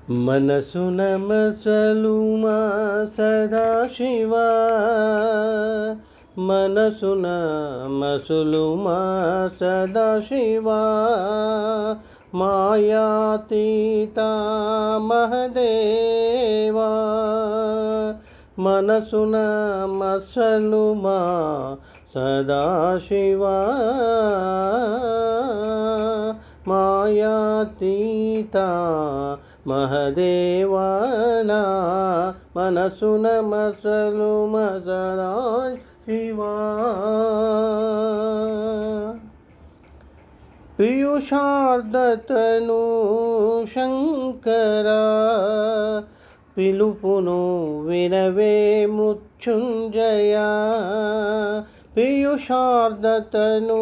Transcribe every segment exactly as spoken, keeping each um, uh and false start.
Monsoon मसलुमा सदाशिवा मनसुन मसलुमा सदाशिवा मायातीता महदेवा मनसुन मसलुमा सदाशिवा मायातीता महदेवाना मनसुन मसलुम सदाशिवा पीयूषार्धतनु शंकरा पिलुपुनु विनवे मृत्युंजया पीयूषार्धतनु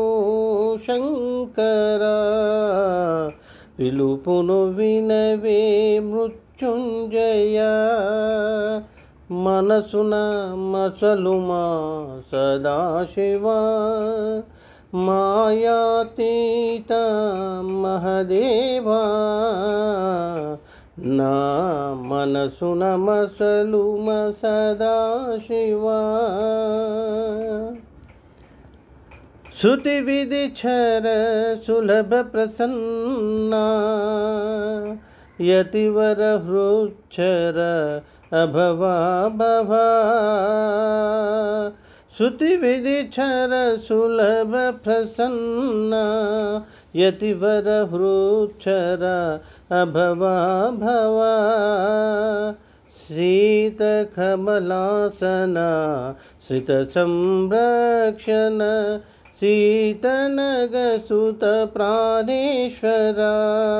शंकरा पिलुपुनु विनवे मृत्युंजया मनसुन मसलुमा सदाशिवा मायातीता महदेवा ना मनसुन मसलुम सदाशिवा श्रुति विधिचर सुलभ प्रसन्ना यतिवर हृच्छर अभवा भवा श्रुति विधिचर सुलभ प्रसन्ना यतिवर हृच्छर अभवा भवा शीतकमलासना श्रित संरक्षण शीतनगसुत प्राणेश्वरा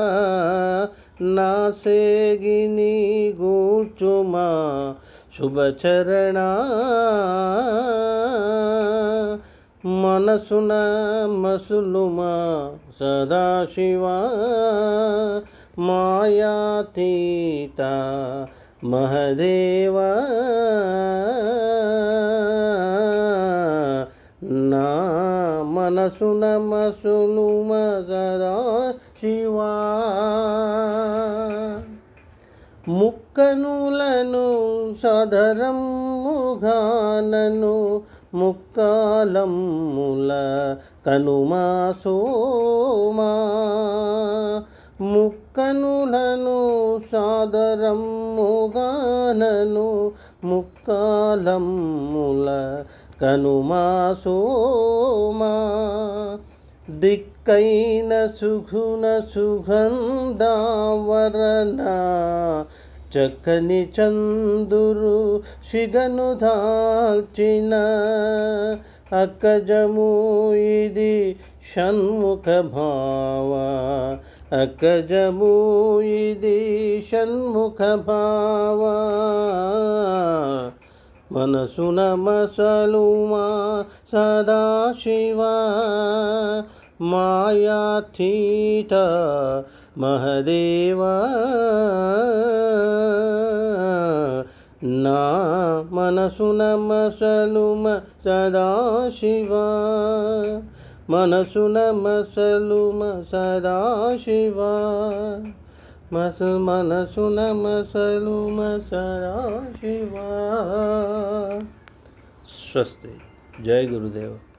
नासेगिनी गूर्चुमा शुभचरणा मनसुन मसलुमा सदाशिवा मायातीता महदेवा ना मनसुन मसलुम सदाशिवा ముక్కనులను సదరముగానను ముక్కాలమ్ముల కనుమా సోమా ముక్కనులను సాదరముగానను ముక్కాలమ్ముల కనుమా సోమా దిక్కైన సుగుణ సుగంధావరణ చక్కని చందురు శిగను దాల్చిన అక్కజము ఇది షణ్ముఖ భావ అక్కజము ఇది షణ్ముఖ భావ मनसुन मसलुमा सदाशिवा मायातीता महदेवा ना मनसुन मसलुम सदाशिवा मनसुन मसलुम सदाशिवा मस मनसुन मसलुम सदाशिवा। स्वस्ति। जय गुरुदेव।